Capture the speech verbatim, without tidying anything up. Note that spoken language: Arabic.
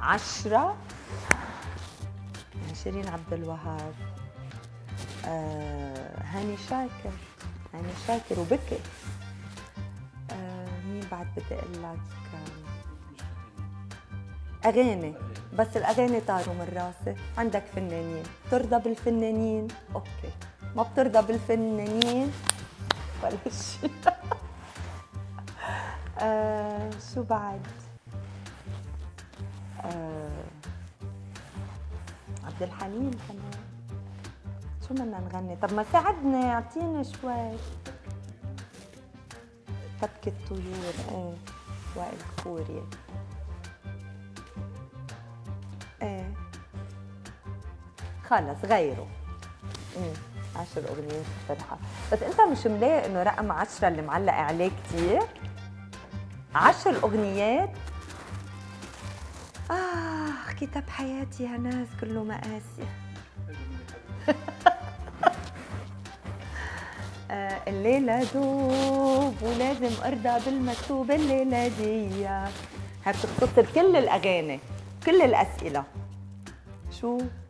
عشرة شيرين عبد الوهاب. آه هاني شاكر، هاني شاكر وبكي. آه مين بعد بدي اقول لك؟ اغاني، بس الاغاني طاروا من راسي. عندك فنانين، بترضى بالفنانين؟ اوكي، ما بترضى بالفنانين ولا شيء. آه شو بعد؟ آه عبد الحليم كمان. شو بدنا نغني؟ طب ما ساعدني، اعطيني شوي. تبكي الطيور، ايه وائل كفوري. ايه خلص غيره. امم عشر اغنيات بصراحة، بس انت مش ملاقي انه رقم عشرة اللي معلق عليه كثير؟ عشر اغنيات؟ آه كتاب حياتي يا ناس كله مقاسي. آه الليلة دوب ولازم أرضى بالمكتوب الليلة دي. هاي بتختصر كل الأغاني، كل الأسئلة. شو؟